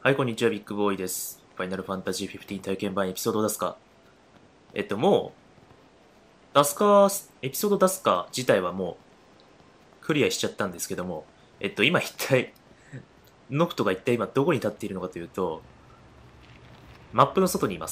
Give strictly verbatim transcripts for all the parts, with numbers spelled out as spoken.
はい、こんにちは、ビッグボーイです。ファイナルファンタジーフィフティーン体験版エピソードを出すか。えっと、もう、出すか、エピソード出すか自体はもうクリアしちゃったんですけども、えっと、今一体、ノクトが一体今どこに立っているのかというと、マップの外にいます。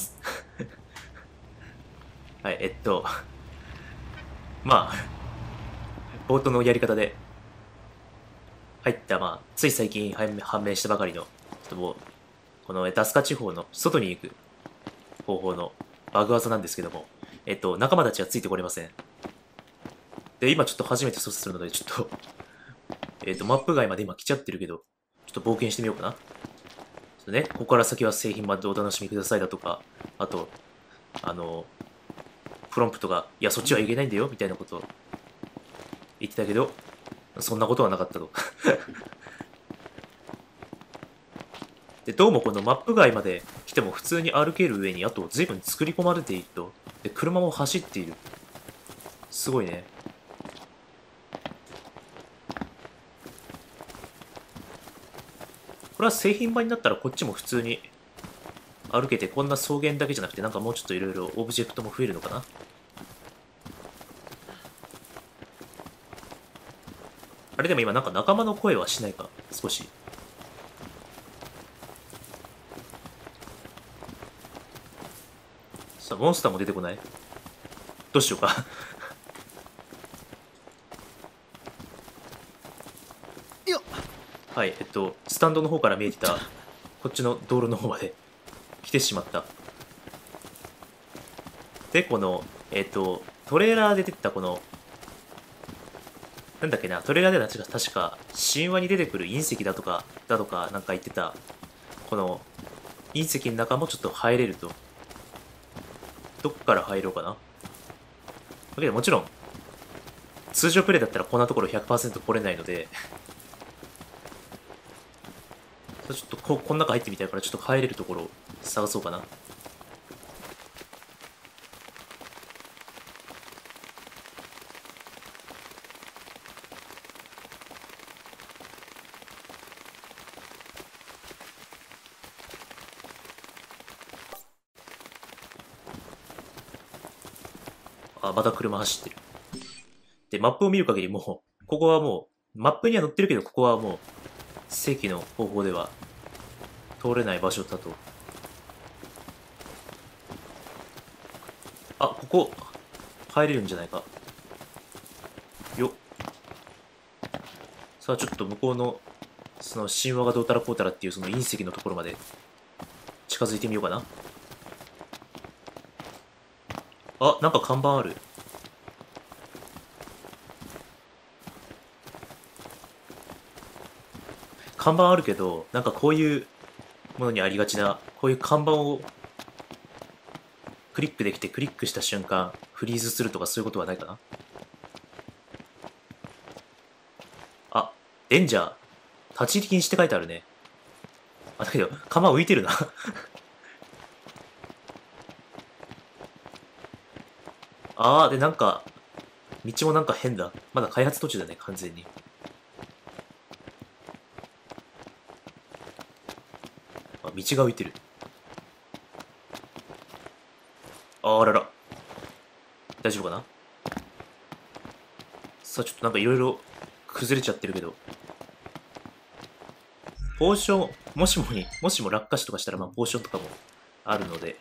はい、えっと、まあ、冒頭のやり方で入った、まあ、つい最近判判明したばかりの、ちょっともう、このダスカ地方の外に行く方法のバグ技なんですけども、えっと、仲間たちはついてこれません。で、今ちょっと初めて操作するので、ちょっとえっ、と、マップ外まで今来ちゃってるけど、ちょっと冒険してみようかな。ちょっとね、ここから先は製品までお楽しみくださいだとか、あと、あの、プロンプトが、いや、そっちはいけないんだよ、みたいなことを言ってたけど、そんなことはなかったと。で、どうもこのマップ外まで来ても普通に歩ける上に、あと随分作り込まれていると。で、車も走っている。すごいね。これは製品版になったらこっちも普通に歩けて、こんな草原だけじゃなくて、なんかもうちょっといろいろオブジェクトも増えるのかな。あれでも今なんか仲間の声はしないか、少し。さあ、モンスターも出てこない。どうしようか。 よっ。 はい、えっと、スタンドの方から見えてた、こっちの道路の方まで来てしまった。で、この、えっと、トレーラーで出てたこの、なんだっけな、トレーラーでは確か、確か神話に出てくる隕石だとか、だとか、なんか言ってた、この隕石の中もちょっと入れると。どっから入ろうかな。だけどもちろん、通常プレイだったらこんなところひゃくパーセント来れないので、ちょっとこ、この中入ってみたいからちょっと入れるところを探そうかな。あ、また車走ってる。で、マップを見る限りもう、ここはもう、マップには載ってるけど、ここはもう、正規の方法では通れない場所だと。あ、ここ、入れるんじゃないか。よっ。さあ、ちょっと向こうの、その神話がどうたらこうたらっていうその隕石のところまで近づいてみようかな。あ、なんか看板ある。看板あるけど、なんかこういうものにありがちな、こういう看板をクリックできてクリックした瞬間、フリーズするとかそういうことはないかな。あ、デンジャー。立ち入り禁止って書いてあるね。あ、だけど、看板浮いてるな。あー、で、なんか、道もなんか変だ。まだ開発途中だね、完全に。あ、道が浮いてる。あらら。大丈夫かな。さあ、ちょっとなんかいろいろ崩れちゃってるけど。ポーション、もしもに、もしも落下死とかしたら、まあ、ポーションとかもあるので。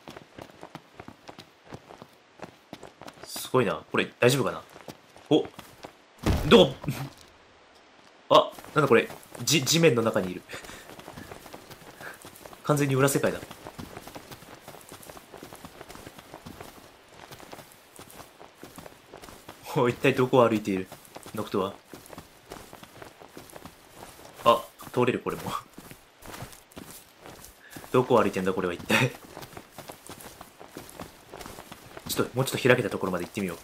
すごいな。これ、大丈夫かな。お、どこあ、なんだこれ。じ、地面の中にいる。完全に裏世界だ。お、一体どこを歩いているノクトは。あ、通れるこれも。どこを歩いてんだこれは一体。ちょっと、もうちょっと開けたところまで行ってみよう。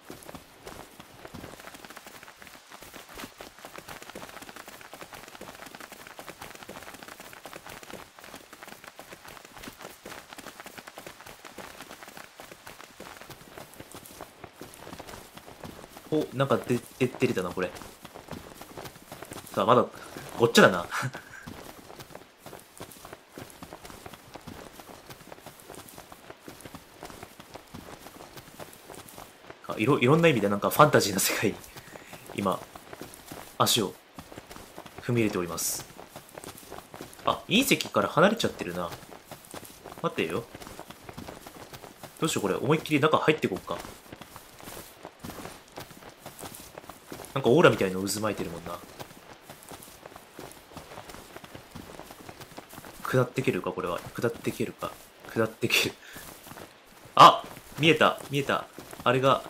お、なんか出、出、出てたな、これ。さあ、まだ、ごっちゃだな。 あいろいろんな意味でなんかファンタジーな世界に今足を踏み入れております。あ、隕石から離れちゃってるな。待ってよ。どうしようこれ、思いっきり中入ってこっか。なんかオーラみたいの渦巻いてるもんな。下ってけるかこれは。下ってけるか。下ってける。あ、見えた見えた。あれが、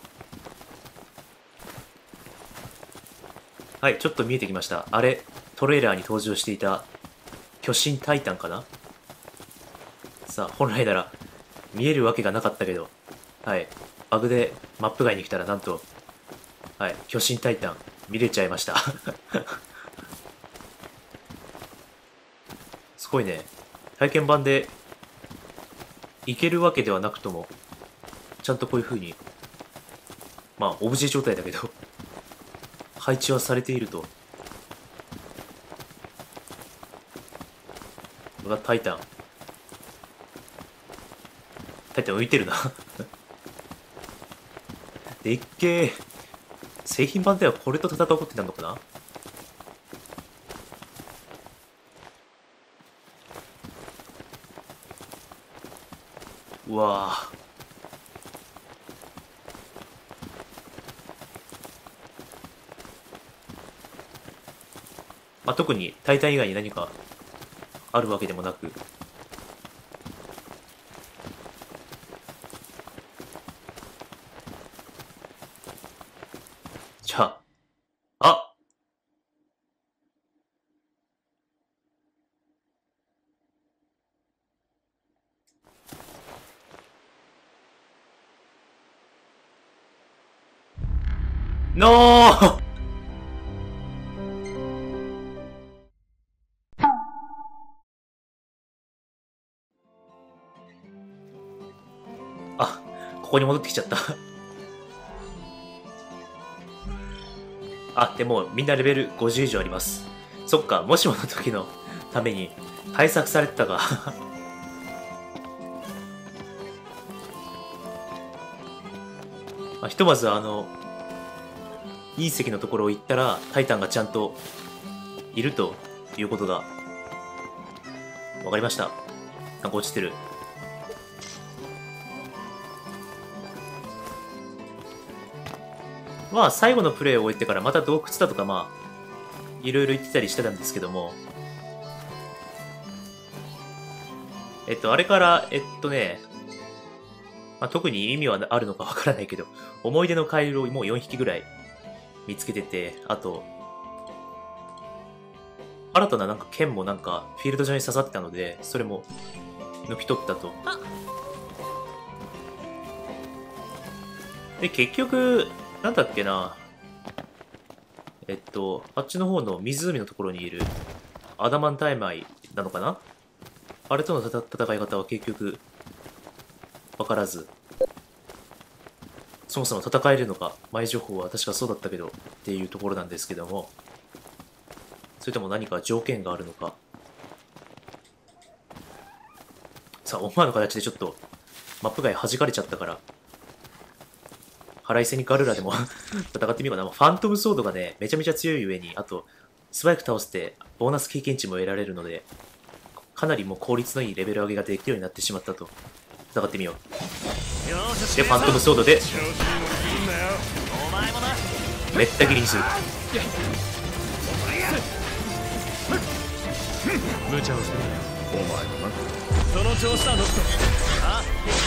はい、ちょっと見えてきました。あれ、トレーラーに登場していた巨神タイタンかな。さあ、本来なら見えるわけがなかったけど、はい、バグでマップ外に来たらなんと、はい、巨神タイタン見れちゃいました。すごいね。体験版でいけるわけではなくとも、ちゃんとこういう風に、まあ、オブジェ状態だけど、配置はされていると。うわ、タイタン。タイタン浮いてるな。でっけえ。製品版ではこれと戦うことになるのかな。うわぁ。まあ、特にタイタン以外に何かあるわけでもなく、じゃあ、あ、ノー。あ、ここに戻ってきちゃった。あ、でもみんなレベルごじゅう以上あります。そっか、もしもの時のために対策されてたか。まあ、ひとまずあの、隕石のところを行ったら、タイタンがちゃんといるということがわかりました。なんか落ちてる。まあ、最後のプレイを終えてからまた洞窟だとかまあ、いろいろ言ってたりしてたんですけども、えっと、あれから、えっとね、まあ、特に意味はあるのかわからないけど、思い出のカエルをもうよんひきぐらい見つけてて、あと、新たななんか剣もなんかフィールド上に刺さってたので、それも抜き取ったと。で、結局、なんだっけな。えっと、あっちの方の湖のところにいるアダマンタイマイなのかな。あれとの戦い方は結局、わからず、そもそも戦えるのか、前情報は確かそうだったけど、っていうところなんですけども、それとも何か条件があるのか。さあ、思わぬ形でちょっと、マップ外弾かれちゃったから、腹いせにガルラでも戦ってみようかな。ファントムソードがね、めちゃめちゃ強い上に、あと、素早く倒して、ボーナス経験値も得られるので、かなりもう効率のいいレベル上げができるようになってしまったと。戦ってみよう。で、ファントムソードで、めった切りにする。 無茶をするなよ。お前もな。その調子だ、ノット。あ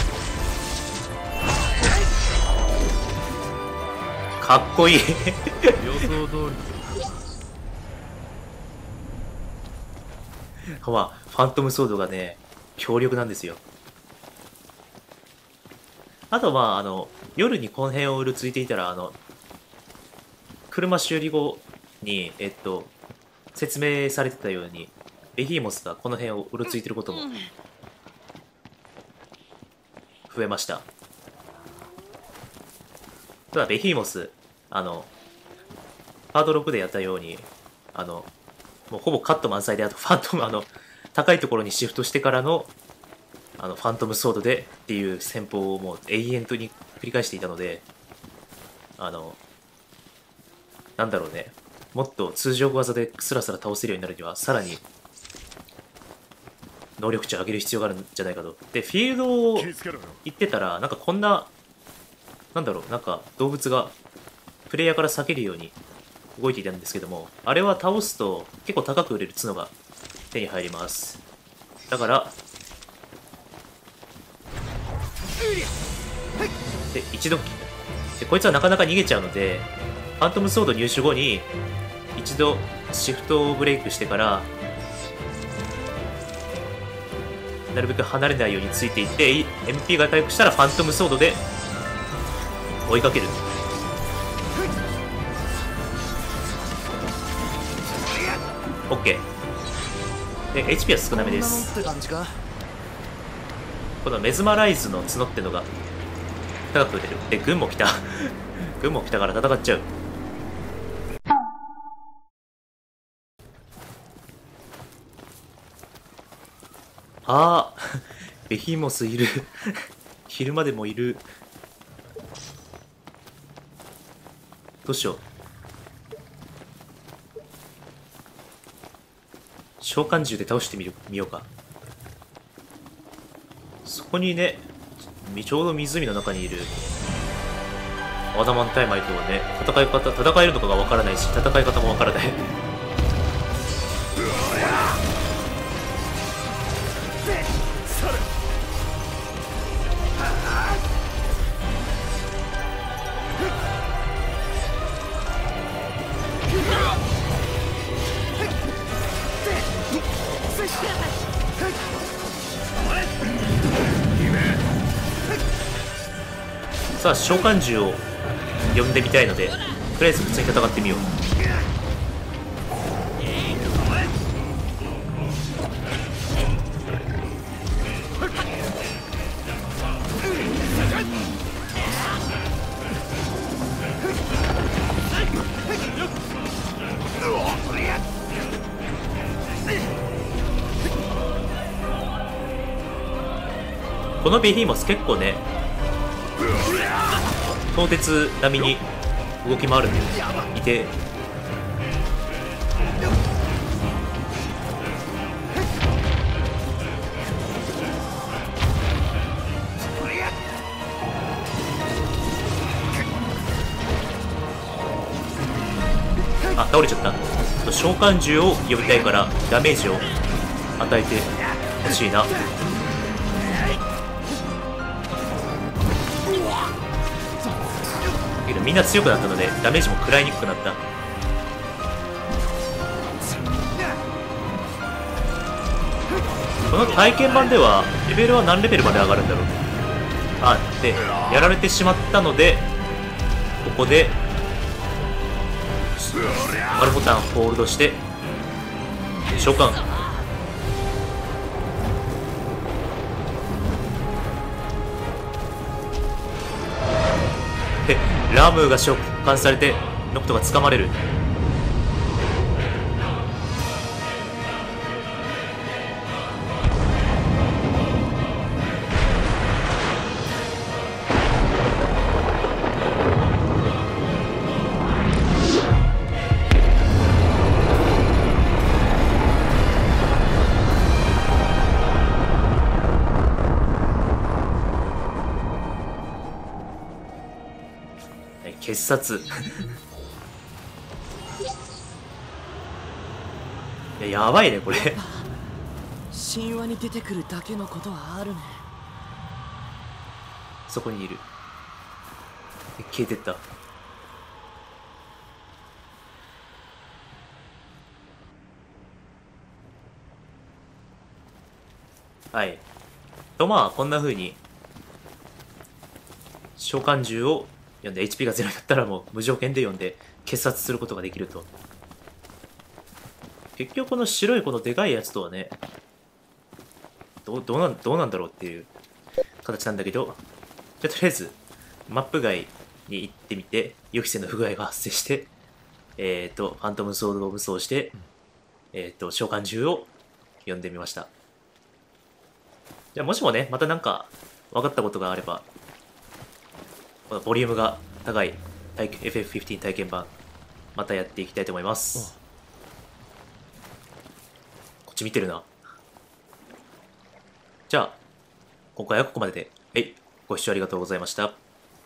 かっこいい。 予想通り。 まあ、ファントムソードがね、強力なんですよ。あとまあ、あの、夜にこの辺をうろついていたら、あの、車修理後に、えっと、説明されてたように、ベヒーモスがこの辺をうろついてることも増えました。ただ、ベヒーモス、あの、ハードろくでやったように、あの、もうほぼカット満載で、あとファントム、あの、高いところにシフトしてからの、あの、ファントムソードでっていう戦法をもう永遠とに繰り返していたので、 あのなんだろうね、もっと通常技でスラスラ倒せるようになるにはさらに能力値を上げる必要があるんじゃないかと。でフィールドを行ってたらなんかこんななんだろう、なんか動物がプレイヤーから避けるように動いていたんですけども、あれは倒すと結構高く売れる角が手に入ります。だからで一度でこいつはなかなか逃げちゃうので、ファントムソード入手後に一度シフトをブレイクしてからなるべく離れないようについていって エムピー が回復したらファントムソードで追いかける。オッケーで エイチピー は少なめです。このメズマライズの角ってのが高く売れる。で軍も来た軍も来たから戦っちゃう。あーベヒモスいる昼間でもいる。どうしよう。召喚獣で倒してみるみようか。そこにね、ちょうど湖の中にいるアダマンタイマイトはね、戦い方戦えるのかがわからないし、戦い方もわからないさあ召喚獣を呼んでみたいので、とりあえず普通に戦ってみよう。このベヒーモス結構ね鋼鉄並みに動き回るんでいて、あ倒れちゃった。召喚獣を呼びたいからダメージを与えてほしいな。みんな強くなったのでダメージも食らいにくくなった。この体験版ではレベルは何レベルまで上がるんだろう。あでやられてしまったのでここでRボタンホールドして召喚。でラムーが召喚されてノクトが掴まれる。傑殺いややばいねこれ神話に出てくるだけのことはあるね。 そこにいる。消えてった。はいとまあこんな風に召喚獣を読んで エイチピー がゼロになったらもう無条件で読んで傑殺することができると。結局この白いこのでかいやつとはねどう、どうなん、どうなんだろうっていう形なんだけど、じゃあとりあえずマップ外に行ってみて予期せぬ不具合が発生してえっ、ー、とファントムソードを武装してえっ、ー、と召喚獣を呼んでみました。じゃあもしもねまたなんか分かったことがあればボリュームが高い体験 エフエフじゅうご 体験版またやっていきたいと思います。こっち見てるな。じゃあ今回はここまでで、はい、ご視聴ありがとうございました。